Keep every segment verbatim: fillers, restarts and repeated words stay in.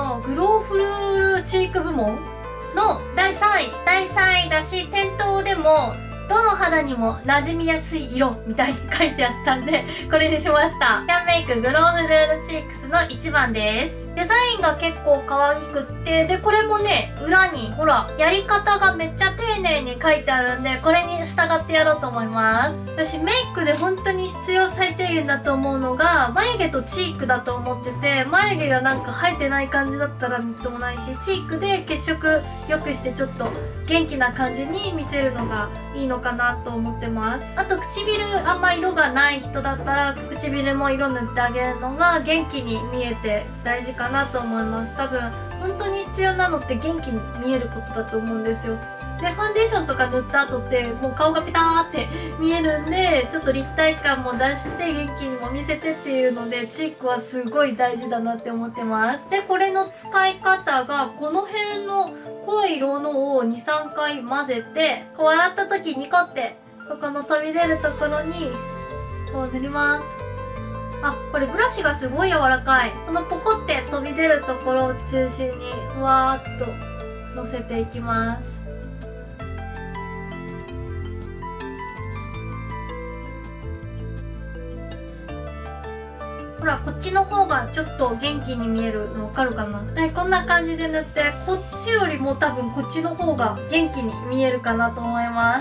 のグローフルールチーク部門のだいさんいだいさんいだし、店頭でもどの肌にも馴染みやすい色みたいに書いてあったんで、これにしました。キャンメイクグローフルールチークスのいちばんです。デザインが結構可愛くって、でこれもね、裏にほらやり方がめっちゃ丁寧に書いてあるんで、これに従ってやろうと思います。私メイクで本当に必要最低限だと思うのが眉毛とチークだと思ってて、眉毛がなんか生えてない感じだったらみっともないし、チークで血色良くしてちょっと元気な感じに見せるのがいいのかなと思ってます。あと唇あんま色がない人だったら唇も色塗ってあげるのが元気に見えて大事かなと思います。多分本当に必要なのって元気に見えることだと思うんですよ。でファンデーションとか塗った後ってもう顔がペターって見えるんで、ちょっと立体感も出して元気にも見せてっていうので、チークはすごい大事だなって思ってます。でこれの使い方が、この辺の濃い色のをにさんかい混ぜて、こう洗った時にこってここの飛び出るところにこう塗ります。あ、これブラシがすごい柔らかい。このポコって飛び出るところを中心にふわーっとのせていきます。ほらこっちの方がちょっと元気に見えるの分かるかな。はい、こんな感じで塗って、こっちよりも多分こっちの方が元気に見えるかなと思います。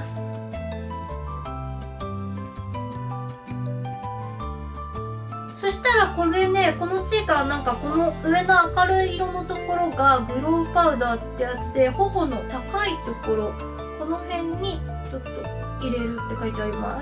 そしたらこれね、このチークはなんかこの上の明るい色のところがグローパウダーってやつで、頬の高いところこの辺にちょっと入れるって書いてあります。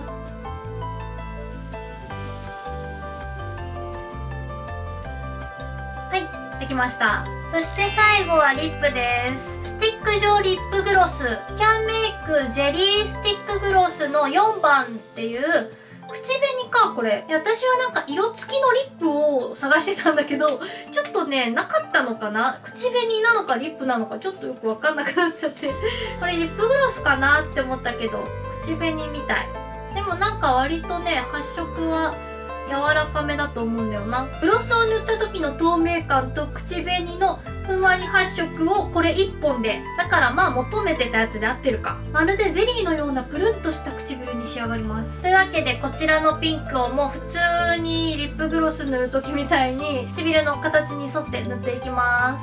できました。そして最後はリップです。スティック状リップグロス、キャンメイクジェリースティックグロスのよんばんっていう口紅か。これ私はなんか色付きのリップを探してたんだけど、ちょっとねなかったのかな。口紅なのかリップなのかちょっとよく分かんなくなっちゃって、これリップグロスかなって思ったけど口紅みたい。でもなんか割とね発色は柔らかめだと思うんだよな。グロスを塗った時の透明感と口紅のふんわり発色をこれいっぽんで、だからまあ求めてたやつで合ってるか。まるでゼリーのようなプルンとした唇に仕上がります。というわけでこちらのピンクをもう普通にリップグロス塗る時みたいに唇の形に沿って塗っていきます。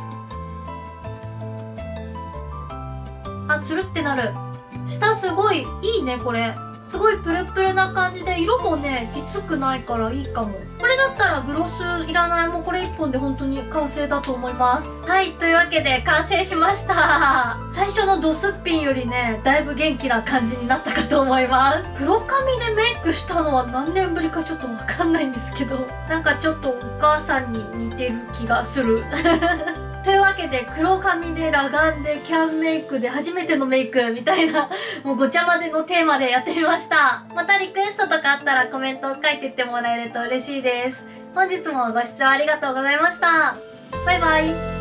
あ、つるってなる。下すごいいいね。これすごいプルプルな感じで、色もねきつくないからいいかも。これだったらグロスいらない。もうこれいっぽんで本当に完成だと思います。はい、というわけで完成しました。最初のドスッピンよりねだいぶ元気な感じになったかと思います。黒髪でメイクしたのは何年ぶりかちょっとわかんないんですけど、なんかちょっとお母さんに似てる気がする。というわけで黒髪で裸眼でキャンメイクで初めてのメイクみたいなもうごちゃ混ぜのテーマでやってみました。またリクエストとかあったらコメントを書いてってもらえると嬉しいです。本日もご視聴ありがとうございました。バイバイ。